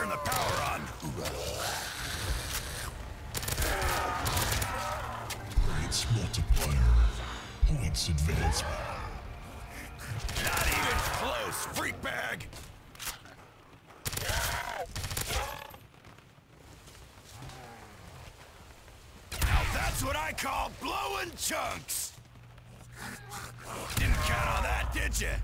turn the power on. Points multiplier. Points advancement. Not even close, freak bag! Now that's what I call blowing chunks! Didn't count on that, did you?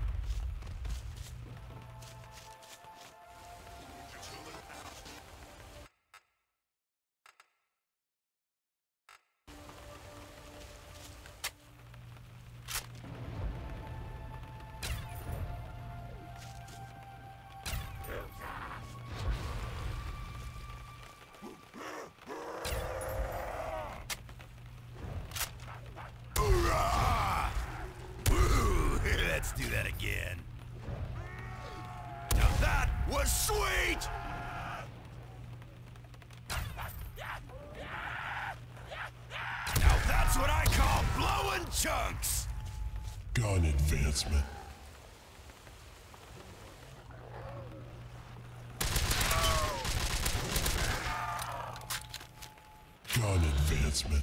Let's do that again. Now that was sweet! Now that's what I call blowing chunks! Gun advancement. Gun advancement.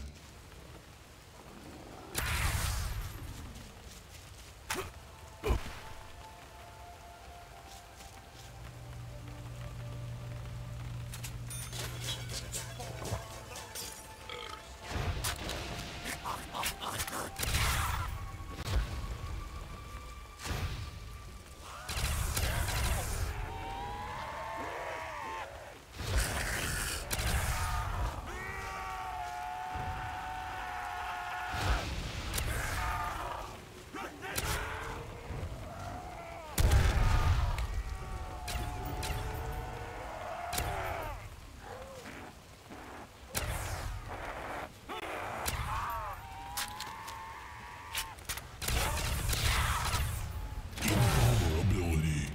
Invulnerability.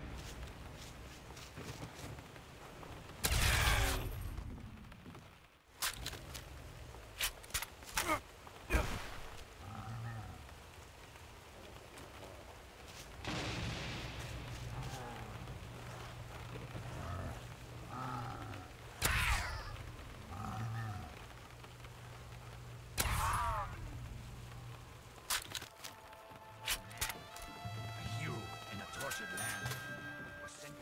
You in a tortured land were sent.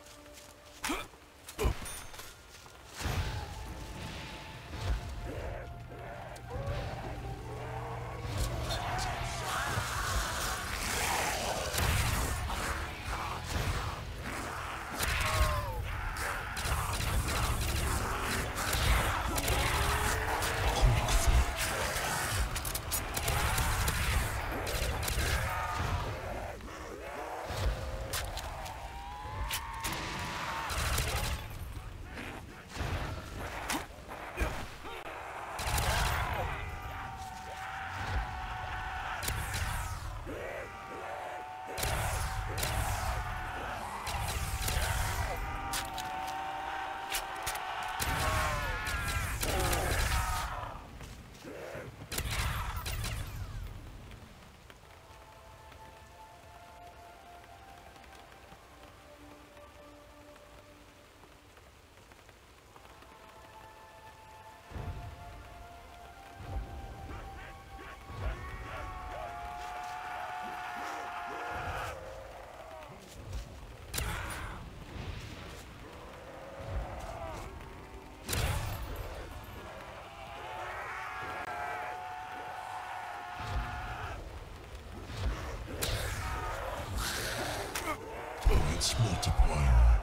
Points multiplier.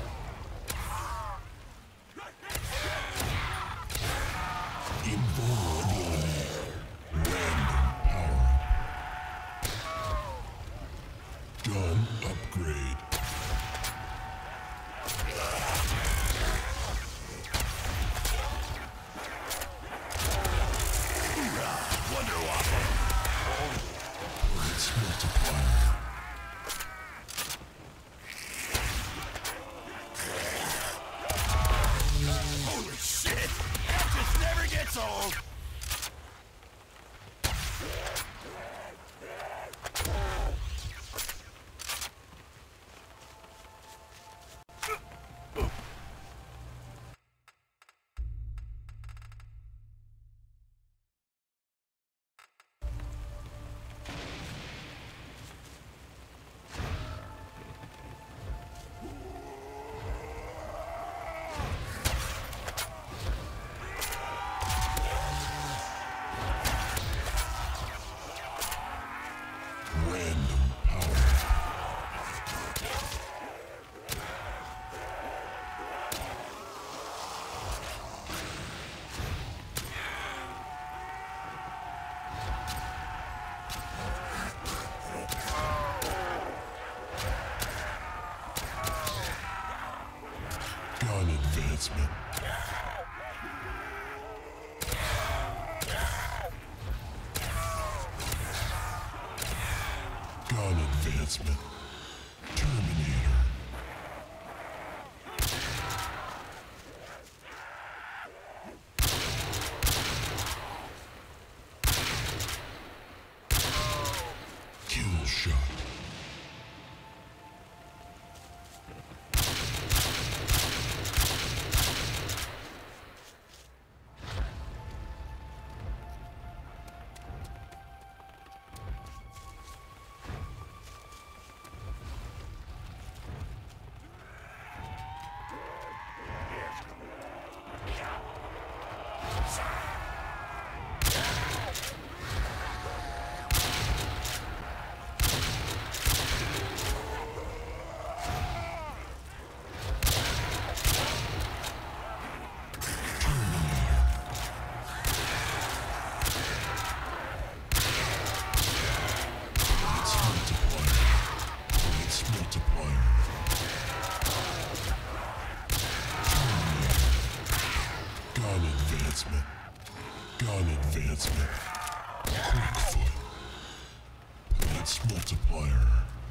Invulnerability. Random power. Gun upgrade. Wonder Waffle! Points multiplier. Holy shit! That just never gets old! advancement. Terminator. Kill shot. Gun advancement. Quickfoot. Points multiplier.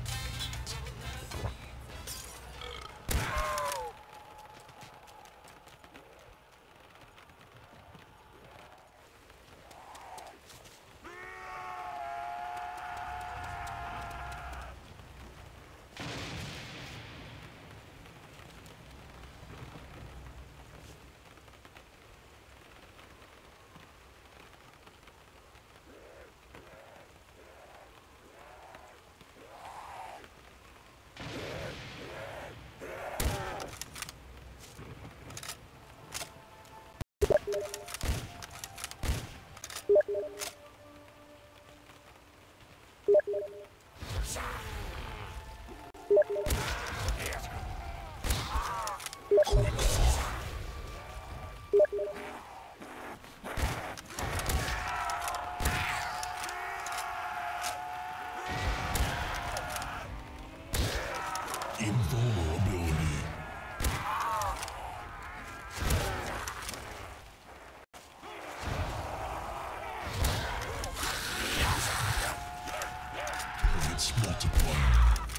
Invulnerability. Points multiplier.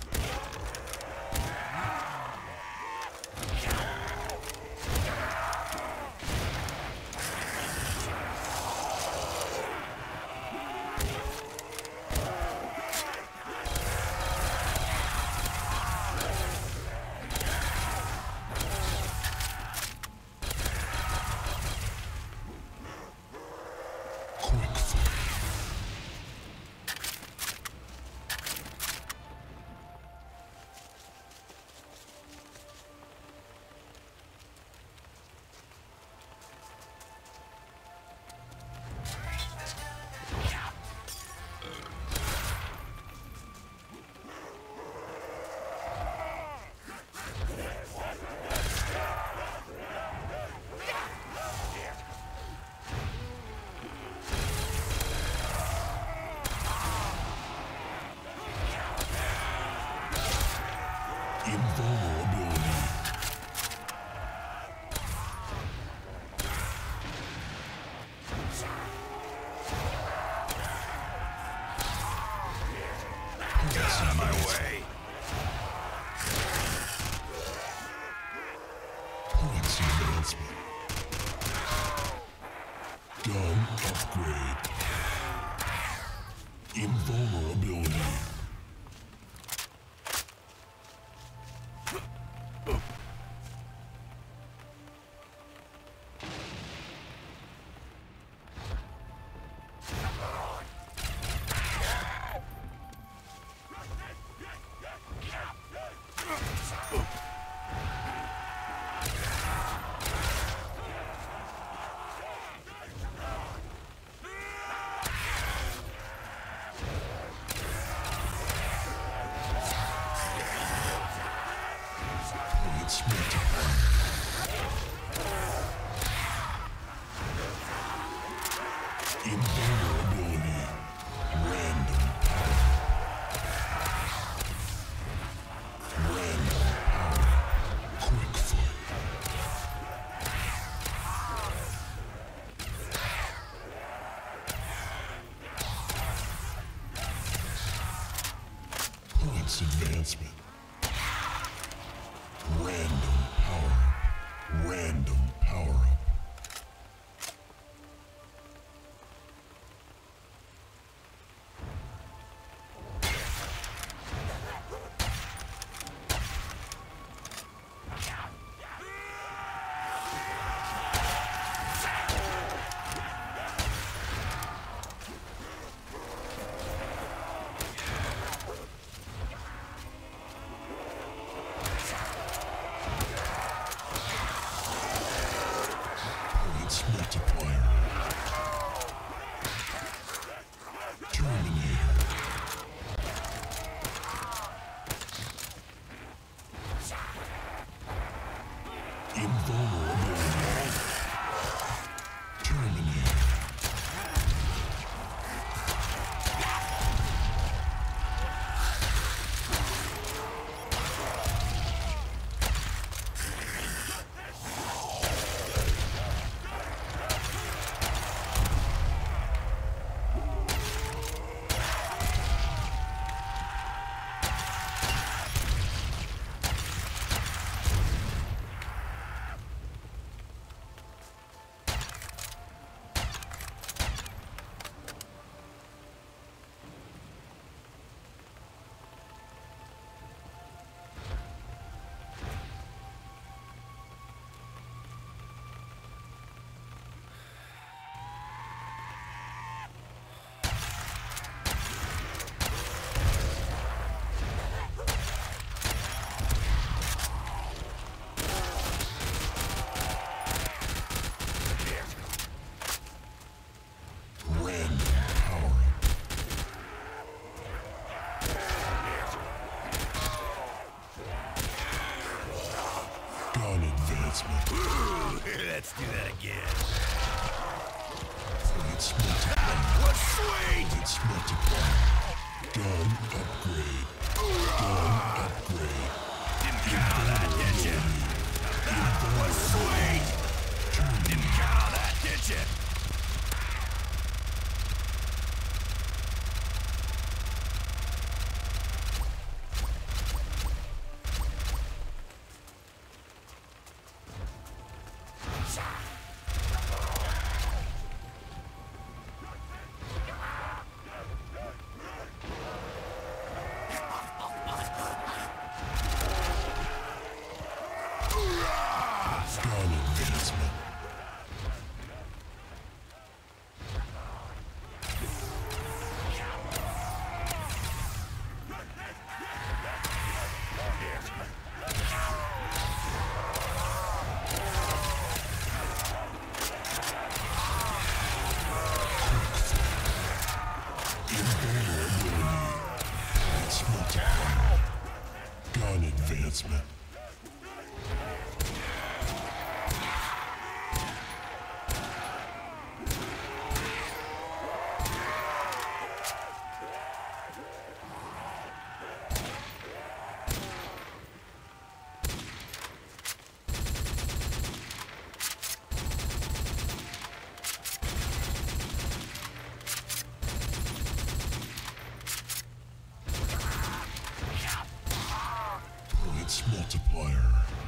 Invulnerability. Get out of my way! Points advancement. Gun upgrade. Invulnerability. Points multiplier. Invulnerability. Random power. Random power. Quickfoot. Points advancement. Random power up. Random power up. Multiplier. Terminator. Invulnerability. Terminator. Gun advancement. Let's do that again. Points multiplier. What's sweet? Points multiplier. Gun upgrade. Gun upgrade. Didn't count on that, did you? What's sweet? Didn't count on that, did you? Gun advancement. Invulnerability. Points multiplier. Gun advancement. Points multiplier.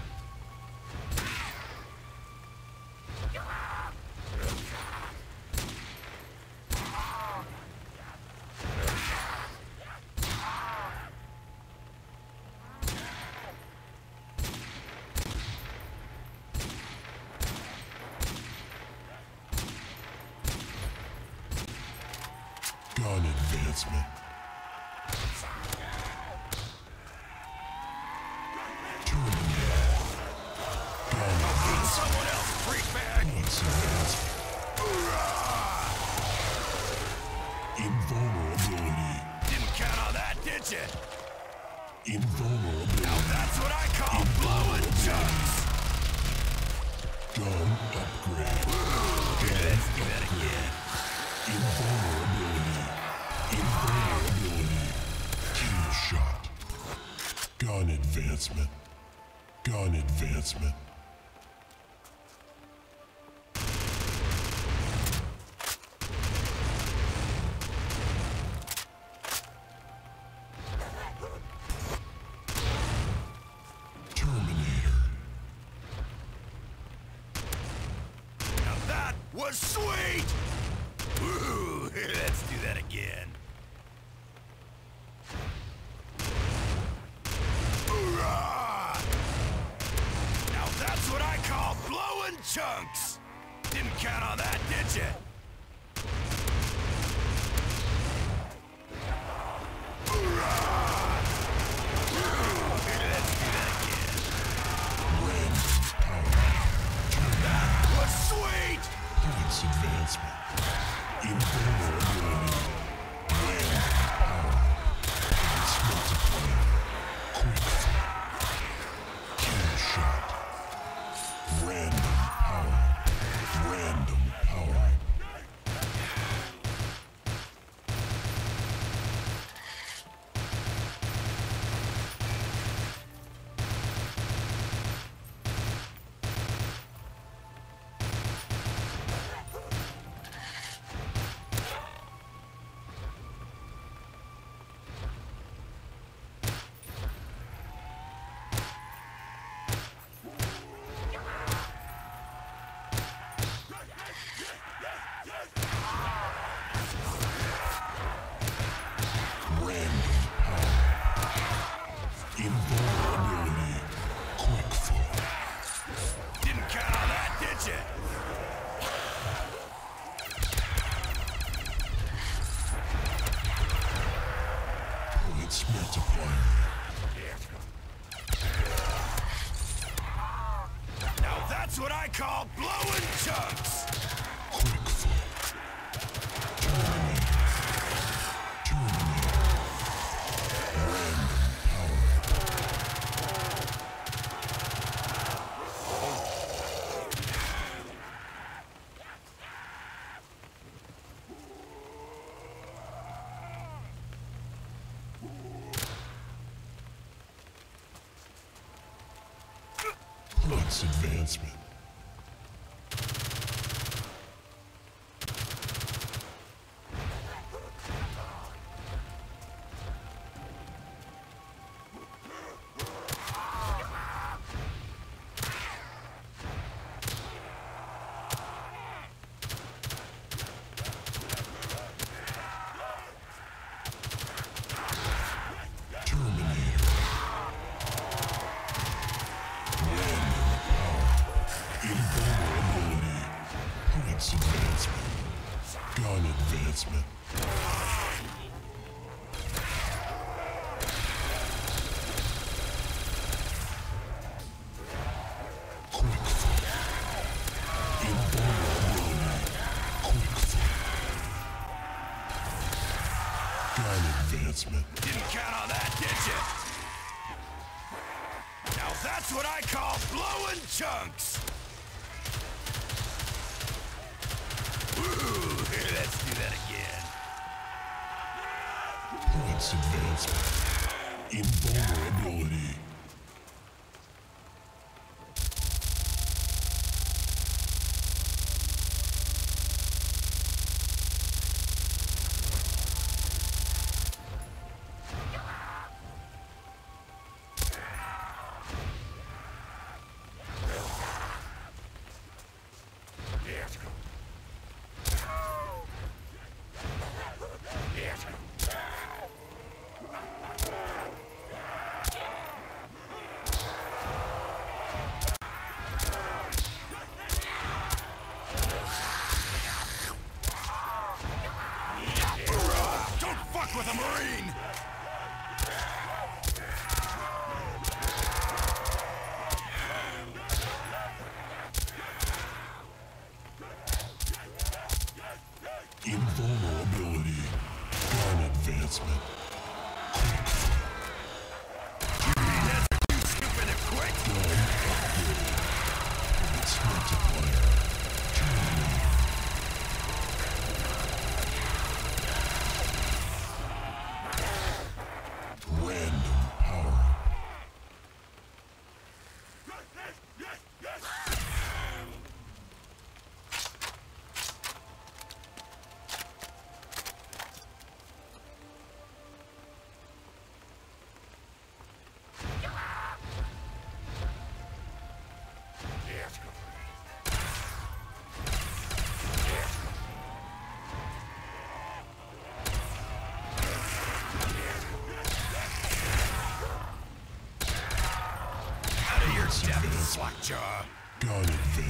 Gun advancement. Terminator. Gun advancement. Someone else, freak bag! Points advancement. Invulnerability. Didn't count on that, did you? Invulnerability. That's what I call blowing chunks! Gun upgrade. Let's do that again. Invulnerability. Invulnerability. Kill shot. Gun advancement. Gun advancement. was sweet! Ooh, let's do that again. Hoorah! Now that's what I call blowing chunks! Didn't count on that, did you? Sweet! Points advancement. Invulnerability. Land power. Points multiplier. Quick fire. Kill shot. Random power. Random power. Invulnerability. Quick fall. Didn't count on that, did you? Points multiplier. Now that's what I call blowing chunks! Quick fall. Terminator. Terminator. Random power. Points advancement. Terminator. Random power. Invulnerability. Points advancement. Gun advancement. Quick fire. Invulnerability. Quick fire. Gun advancement. Didn't count on that, did you? Now that's what I call blowing chunks! Ooh, let's do that again. Points advancement. Invulnerability. Don't fuck with a Marine! Invulnerability. Gun advancement. Quick fire. Stupid and quick! Gun upgrade. Points multiplier. Terminator. Random power.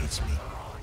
advancement.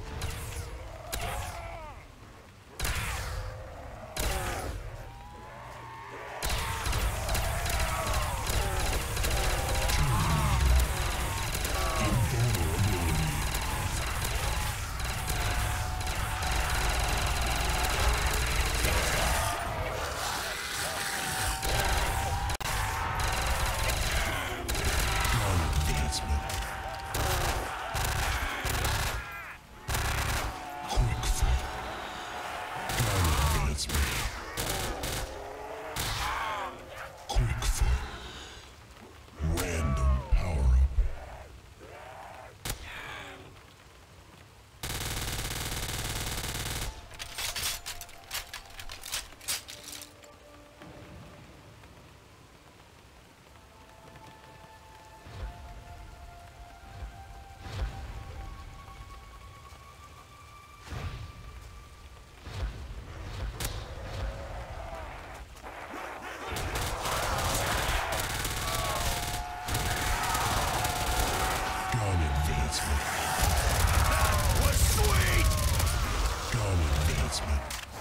That was sweet! Gun advancement.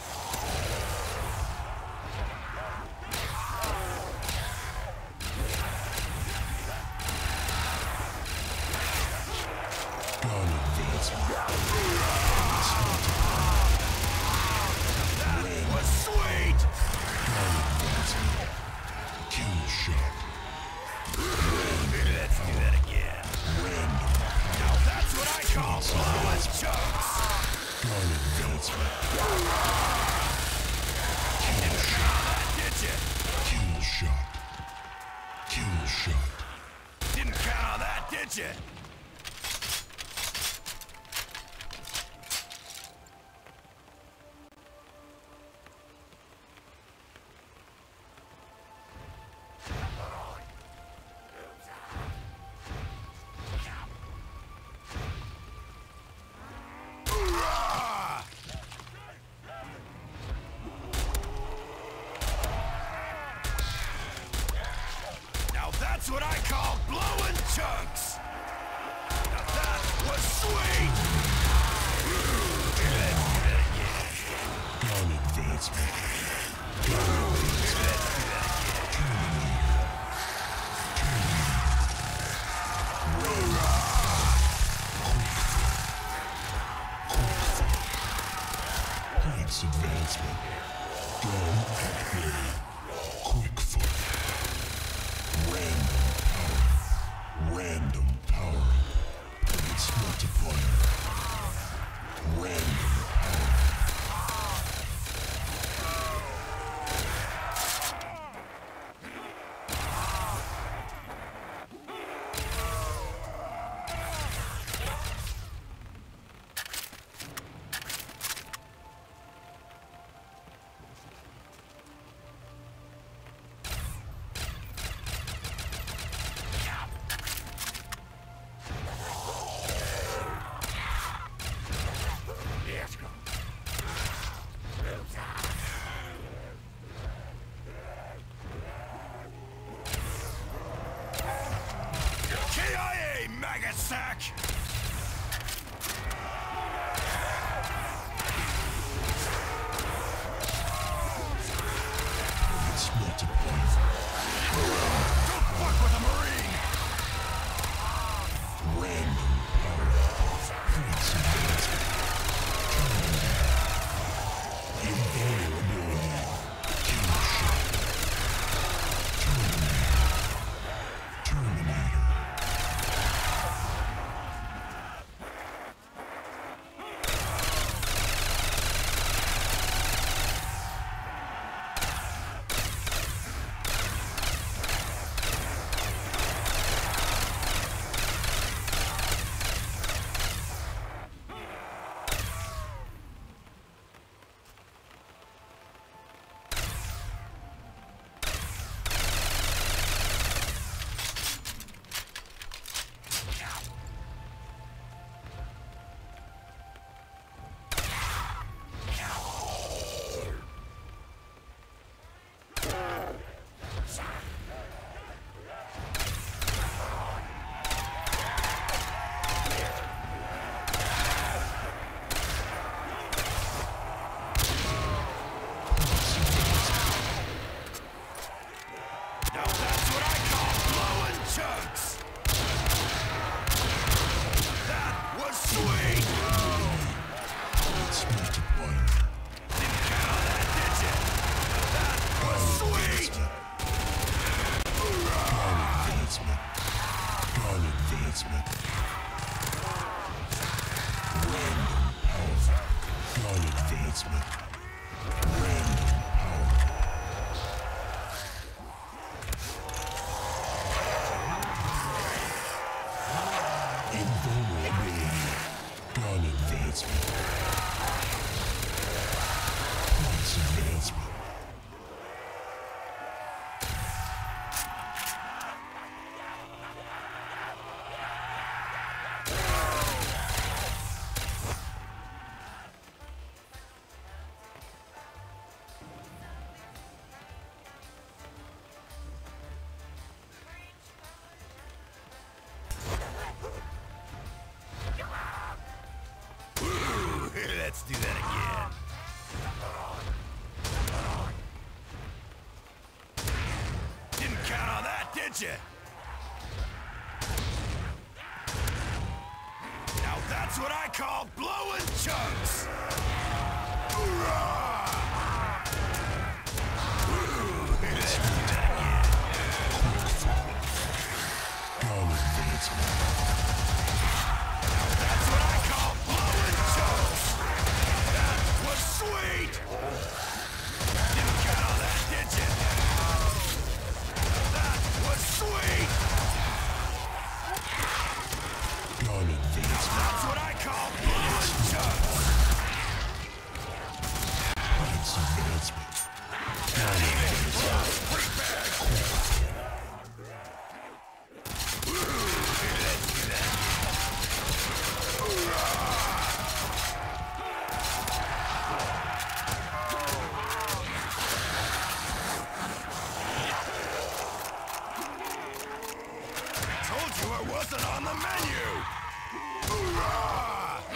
Gun advancement. That was sweet! Gun advancement. Kill shot. Let's do that again. Random. Now that's what I call blowing chunks! Gun advancement. Didn't count on that, did you? Kill shot. Kill shot. Didn't count on that, did you? Now that's what I call blowing chunks! Now that was sweet! Let's do that again. Gun advancement. Gun advancement. Points advancement. Gun upgrade. Quick foot. Random power. Random power. Points multiplier. Random power. advancement. Random power. Invulnerability. Gun advancement. Points advancement. Let's do that again. Didn't count on that, did you? Now that's what I call blowing chunks. Hoorah! Let's do that again. Gun advancement. That's what I call blowing chunks. That was sweet. Didn't count on that, did you? That was sweet. Gun advancement. That's what I call blowing chunks. Points advancement. Gun advancement. Freak bag. Let's do that. Told you I wasn't on the menu. Hoorah!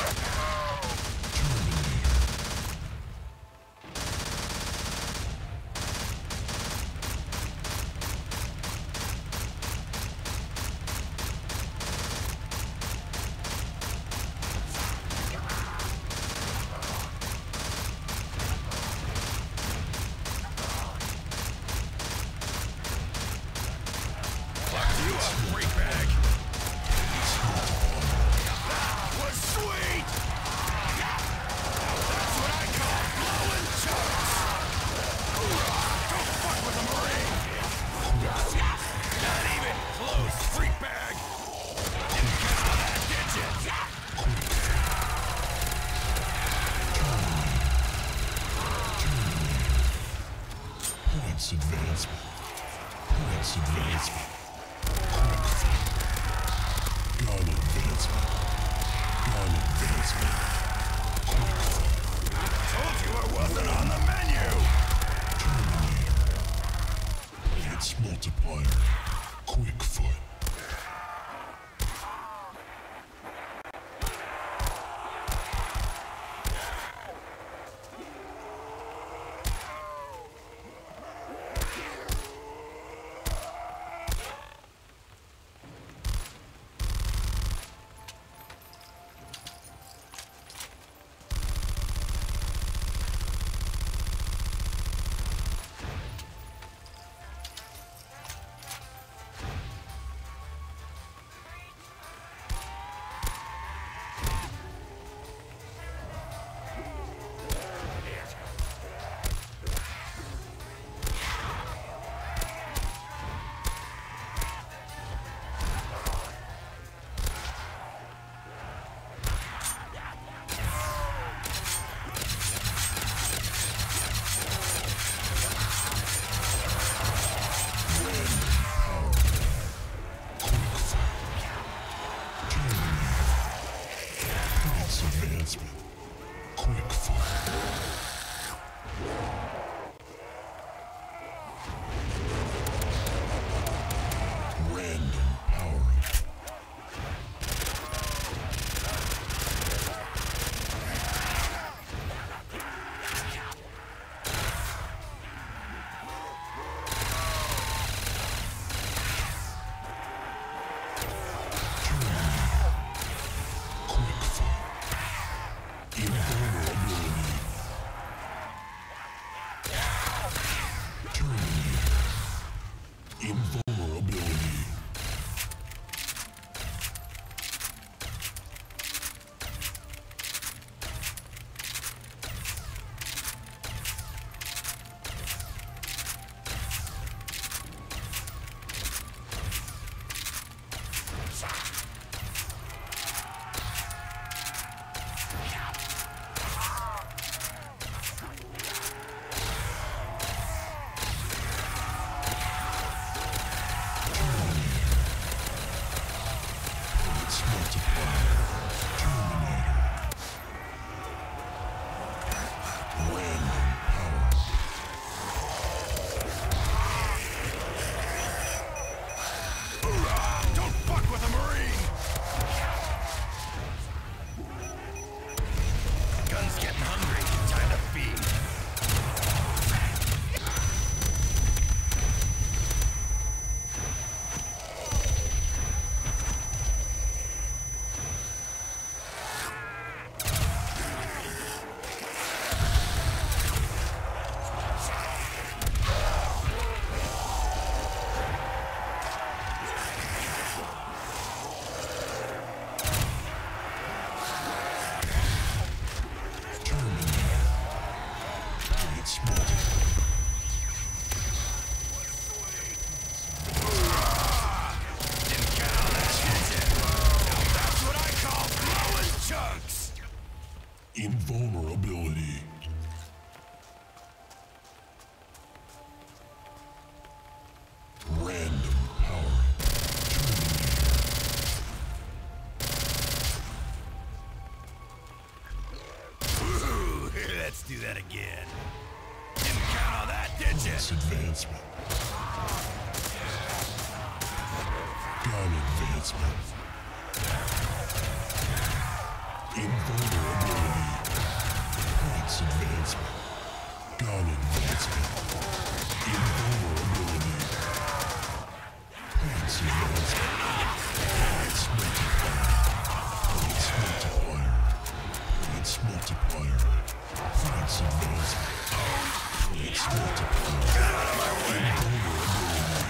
Fuck you up, freak bag. That was sweet. That's what I call blowing chunks. Hoorah! Don't fuck with the Marine. Not even close, freak bag. Didn't count on that, did you? Points advancement. Points advancement. Gun advancement. Gun advancement. Told you I wasn't on the menu. Hits multiplier. Quick foot. Its multiplier. Didn't count on that, did ya? Now that's what I call blowing chunks! Invulnerability. Random power. Ooh, let's do that again. Didn't count on that, did ya? Plus advancement. Gun advancement. Invulnerability. Points advancement. Gun advancement. Invulnerability. Points advancement. Points multiplier. Points multiplier. Points multiplier. Points advancement. Points multiplier. Get out of my way! Invulnerability.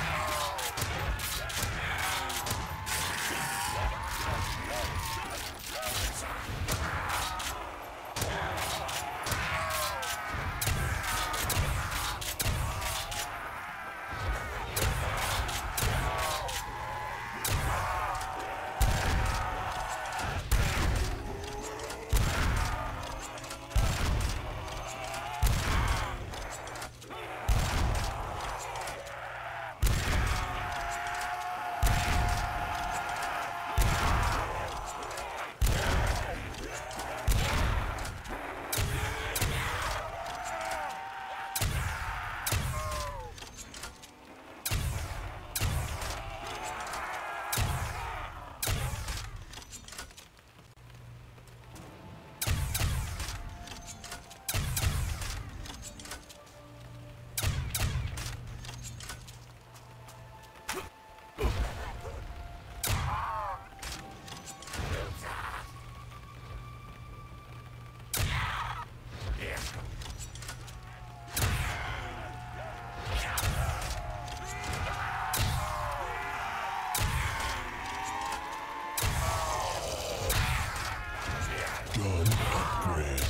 Gun upgrade.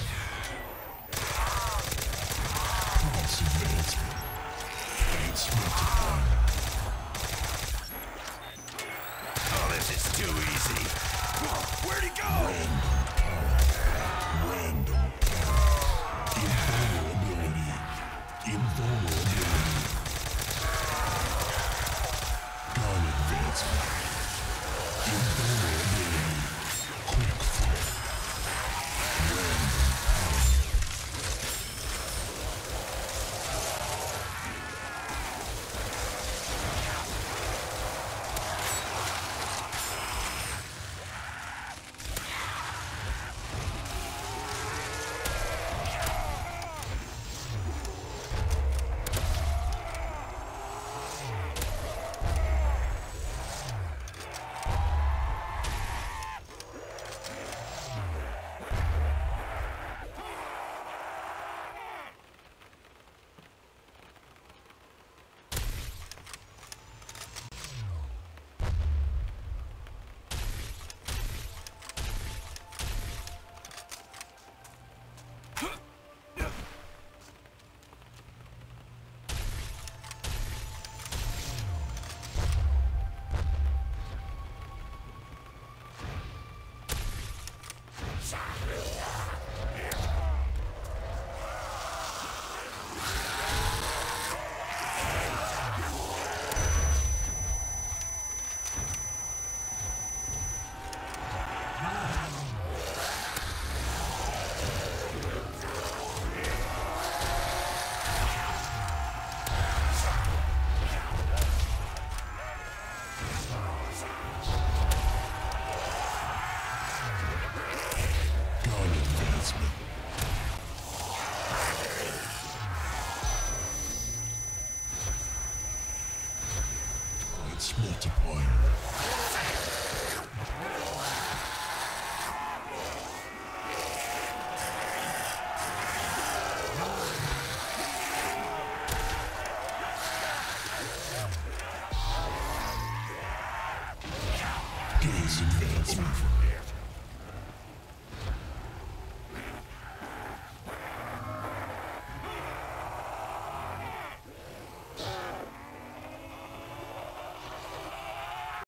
Points advancement. Points multiplier. Oh, this is too easy. Where'd he go? Random power. Random power. Invulnerability. Invulnerability. Gun advancement. Invulnerability. Quick fire. Random power. Its multiplier. Gaze advancement.